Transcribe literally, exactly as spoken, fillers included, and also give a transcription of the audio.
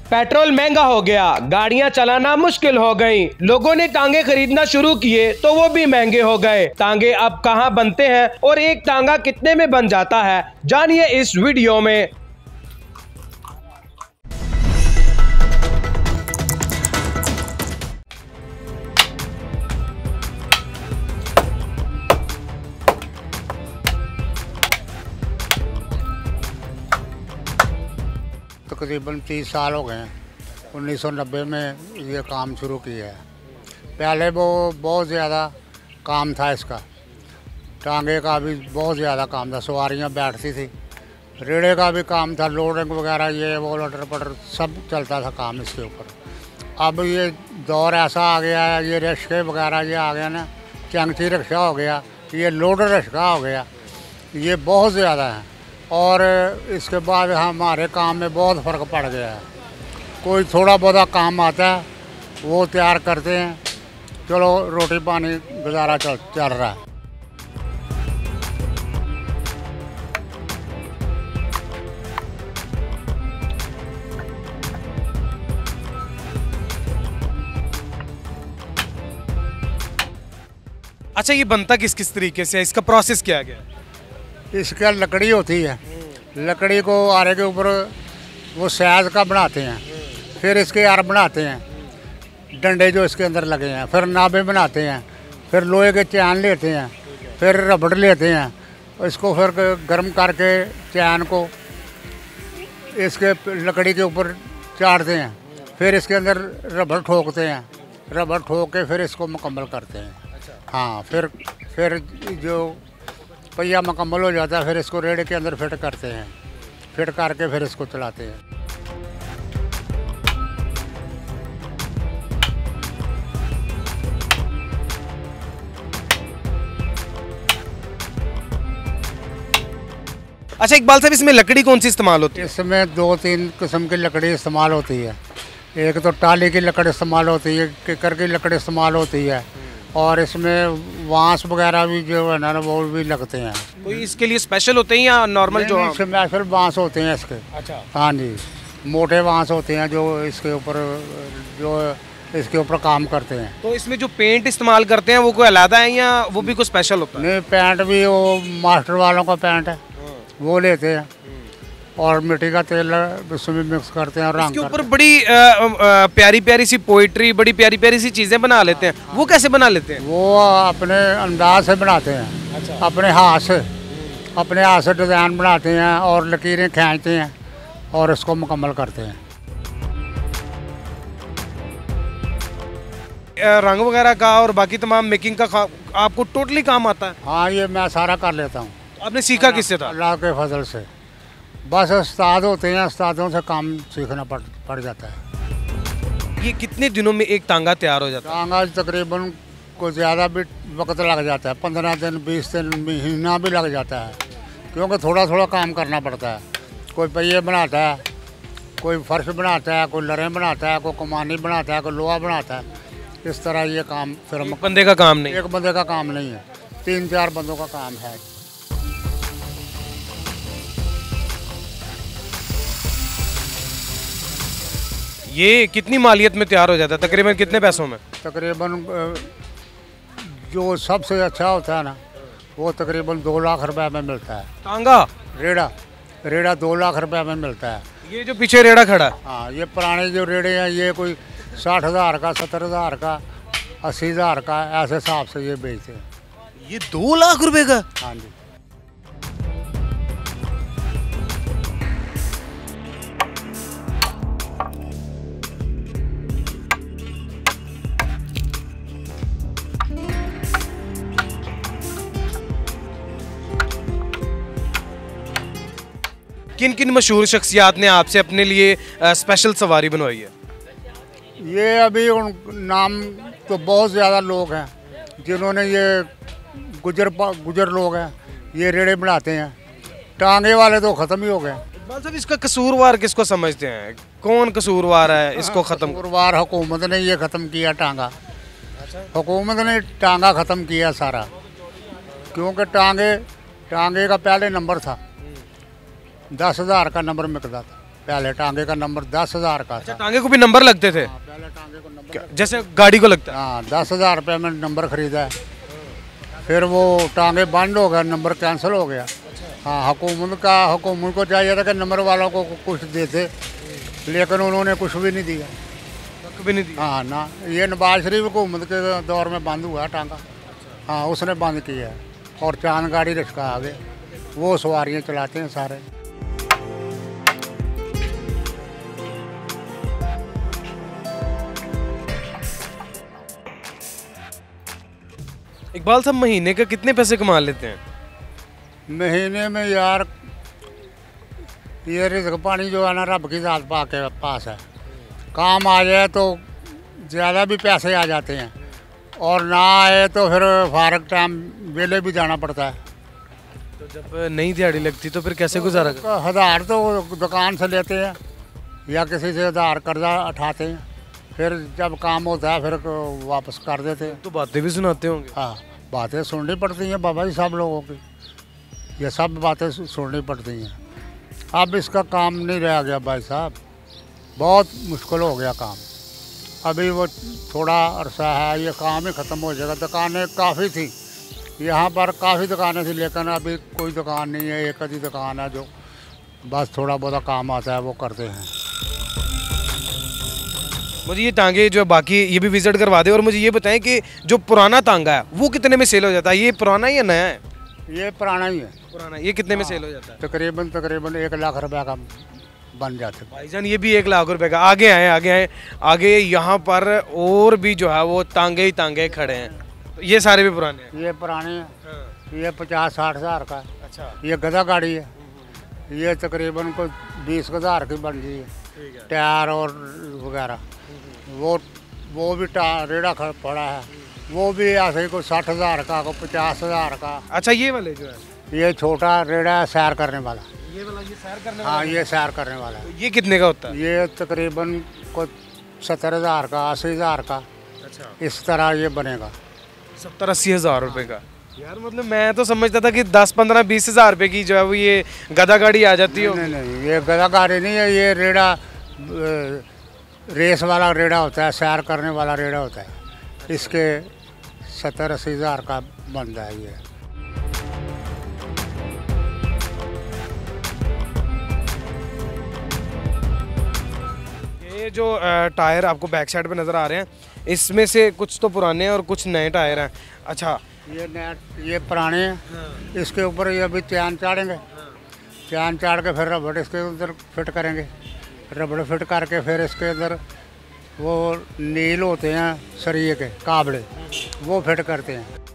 Petrol महंगा हो गया, गाड़ियां चलाना मुश्किल हो गई, लोगों ने टांगे खरीदना शुरू किए तो वो भी महंगे हो गए। टांगे अब कहां बनते हैं और एक टांगा कितने में बन जाता है, जानिए इस वीडियो में। तकरीबन तीस साल हो गए हैं। उन्नीस सौ नब्बे में ये काम शुरू किया है। पहले वो बहुत ज़्यादा काम था इसका, टांगे का भी बहुत ज़्यादा काम था, सवारियां बैठती थी, रेड़े का भी काम था, लोडिंग वगैरह ये वो लटर पटर सब चलता था काम इसके ऊपर। अब ये दौर ऐसा आ गया है, ये रिक्शे वगैरह ये आ गया ना, चंगची रिक्शा हो गया, ये लोडर रिक्शा हो गया, ये बहुत ज़्यादा है। और इसके बाद हमारे काम में बहुत फ़र्क पड़ गया है। कोई थोड़ा बहुत काम आता है वो तैयार करते हैं, चलो रोटी पानी गुजारा चल चल रहा है। अच्छा, ये बनता किस किस तरीके से है, इसका प्रोसेस क्या गया? इसका लकड़ी होती है, लकड़ी को आरे के ऊपर वो साइज का बनाते हैं, फिर इसके आर बनाते हैं, डंडे जो इसके अंदर लगे हैं, फिर नाभे बनाते हैं, फिर लोहे के चैन लेते हैं, फिर रबड़ लेते हैं, इसको फिर गर्म करके चैन को इसके लकड़ी के ऊपर चाटते हैं, फिर इसके अंदर रबड़ ठोकते हैं, रबड़ ठोक के फिर इसको मुकम्मल करते हैं। हाँ, फिर फिर जो पहिया मुकम्मल हो जाता है फिर इसको रेड़े के अंदर फिट करते हैं, फिट करके फिर इसको चलाते हैं। अच्छा इकबाल साहब, इसमें लकड़ी कौन सी इस्तेमाल होती है? इसमें दो तीन किस्म की लकड़ी इस्तेमाल होती है। एक तो टाली की लकड़ी इस्तेमाल होती है, किकर की लकड़ी इस्तेमाल होती है, और इसमें वांस वगैरह भी जो है ना वो भी लगते हैं। कोई इसके लिए स्पेशल होते हैं या नॉर्मल जो स्पेशल बांस होते हैं इसके? अच्छा, हाँ जी, मोटे बांस होते हैं जो इसके ऊपर जो इसके ऊपर काम करते हैं। तो इसमें जो पेंट इस्तेमाल करते हैं वो कोई अलग है या वो भी कोई स्पेशल होता है? नहीं, पेंट भी वो मास्टर वालों का पेंट है, वो लेते हैं, और मिट्टी का तेल उसमें मिक्स करते हैं और रंग इसके ऊपर बड़ी आ, आ, प्यारी प्यारी सी पोइट्री, बड़ी प्यारी प्यारी सी चीज़ें बना लेते हैं। वो कैसे बना लेते हैं? वो अपने अंदाज से बनाते हैं। अच्छा। अपने हाथ से अपने हाथ से डिज़ाइन बनाते हैं और लकीरें खींचते हैं और इसको मुकम्मल करते हैं। रंग वगैरह का और बाकी तमाम मेकिंग का आपको टोटली काम आता है? हाँ, ये मैं सारा कर लेता हूँ। आपने सीखा किससे था? अल्लाह के फजल से। बस उस्ताद होते हैं, उस्तादों से काम सीखना पड़ पड़ जाता है। ये कितने दिनों में एक टांगा तैयार हो जाता है? टांगा तकरीबन को ज़्यादा भी वक्त लग जाता है, पंद्रह दिन बीस दिन महीना भी लग जाता है, क्योंकि थोड़ा थोड़ा काम करना पड़ता है। कोई पहिए बनाता है, कोई फर्श बनाता है, कोई लरें बनाता है, कोई कमानी बनाता है, कोई लोहा बनाता है। इस तरह ये काम फिर एक बंदे का काम नहीं? एक बंदे का काम नहीं है, तीन चार बंदों का काम है। ये कितनी मालियत में तैयार हो जाता है, तकरीबन कितने पैसों में? तकरीबन जो सबसे अच्छा होता है ना वो तकरीबन दो लाख रुपए में मिलता है। टांगा रेड़ा रेड़ा दो लाख रुपए में मिलता है। ये जो पीछे रेड़ा खड़ा है? हाँ, ये पुराने जो रेड़े हैं ये कोई साठ हज़ार का, सत्तर हज़ार का, अस्सी हज़ार का, ऐसे हिसाब से ये बेचते हैं। ये दो लाख रुपए का? हाँ जी। किन किन मशहूर शख्सियात ने आपसे अपने लिए स्पेशल सवारी बनवाई है? ये अभी उन नाम तो बहुत ज़्यादा लोग हैं जिन्होंने ये गुजर गुजर लोग हैं, ये रेड़े बनाते हैं। टांगे वाले तो ख़त्म ही हो गए। इकबाल साहब, इसका कसूरवार किसको समझते हैं? कौन कसूरवार है इसको ख़त्म? कसूरवार हुकूमत ने ये ख़त्म किया टांगा। हुकूमत ने टांगा ख़त्म किया सारा, क्योंकि टांगे टांगे का पहले नंबर था, दस हज़ार का नंबर मिलता था, पहले टांगे का नंबर दस हज़ार का अच्छा, था। टांगे को भी नंबर लगते थे? हाँ, पहले टांगे को नंबर क्या- जैसे गाड़ी को लगता है? हाँ दस हज़ार रुपये में नंबर खरीदा है। फिर वो टांगे बंद हो गया, नंबर कैंसिल हो गया। हाँ, हुकूमत का हुकूमत को चाहिए था कि नंबर वालों को कुछ देते, लेकिन उन्होंने कुछ भी नहीं दिया। कभी नहीं दिया? हाँ ना, ये नवाज शरीफ हुकूमत के दौर में बंद हुआ है टांगा। हाँ, उसने बंद किया है। और चांद गाड़ी रिक्शा आगे, वो सवारियाँ चलाते हैं सारे। इकबाल साहब, महीने का कितने पैसे कमा लेते हैं? महीने में यार ये रिज़्क़ पानी जो है ना रब की ज़ात पा के पास है। काम आ जाए तो ज़्यादा भी पैसे आ जाते हैं, और ना आए तो फिर फारग टाइम वेले भी जाना पड़ता है। तो जब नई दिहाड़ी लगती तो फिर कैसे गुजारा कर? हज़ार तो दुकान से लेते हैं या किसी से उधार कर्जा उठाते हैं, फिर जब काम होता है फिर वापस कर देते हैं। तो बातें भी सुनाते होंगे? हाँ, बातें सुननी पड़ती हैं बाबा जी, सब लोगों की ये सब बातें सु- सुननी पड़ती हैं। अब इसका काम नहीं रह गया भाई साहब, बहुत मुश्किल हो गया काम। अभी वो थोड़ा अरसा है, ये काम ही ख़त्म हो जाएगा। दुकानें काफ़ी थी यहाँ पर, काफ़ी दुकानें थी, लेकिन अभी कोई दुकान नहीं है। एक आधी दुकान है जो बस थोड़ा बहुत काम आता है वो करते हैं। मुझे ये टांगे जो है बाकी ये भी विजिट करवा दे, और मुझे ये बताएं कि जो पुराना टांगा है वो कितने में सेल हो जाता है? ये पुराना है या नया है? ये पुराना ही है। पुराना। ये कितने में सेल हो जाता है? तकरीबन तकरीबन एक लाख रुपए का बन जाते। भाईजान ये भी एक लाख रुपए का। आगे आए आगे आए आगे यहाँ पर और भी जो है वो तांगे ही तांगे खड़े हैं। तो ये सारे भी पुराने हैं? ये पुराने हैं। ये पचास साठ हज़ार का है। अच्छा, ये गधा गाड़ी है। ये तकरीबन कोई बीस हज़ार की बन गई है, ठीक है। टायर और वगैरह। वो वो भी टा रेड़ा खड़ा पड़ा है, वो भी ऐसे ही कोई साठ हज़ार का, कोई पचास हज़ार का। अच्छा, ये वाले जो है ये छोटा रेड़ा है सैर करने वाला। ये वाला ये सैर करने हाँ, ये सैर करने वाला है। ये कितने का होता है? ये तकरीबन कोई सत्तर हज़ार का, अस्सी हज़ार का, अच्छा, इस तरह ये बनेगा। सत्तर अस्सी हज़ार रुपए का। यार मतलब मैं तो समझता था कि दस पंद्रह बीस हज़ार रुपए की जो है वो ये गधा गाड़ी आ जाती हो। नहीं नहीं, ये गधा गाड़ी नहीं है। ये रेड़ा अ, रेस वाला रेड़ा होता है, सैर करने वाला रेड़ा होता है। इसके सत्तर अस्सी हज़ार का बनता है ये। ये जो अ, टायर आपको बैक साइड पे नज़र आ रहे हैं, इसमें से कुछ तो पुराने हैं और कुछ नए टायर हैं। अच्छा, ये नया ये पुराने हैं। इसके ऊपर ये अभी चैन चाड़ेंगे। चैन चाड़ के फिर रबड़ इसके अंदर फिट करेंगे। रबड़ फिट करके फिर इसके अंदर वो नील होते हैं सरिये के काबड़े, वो फिट करते हैं।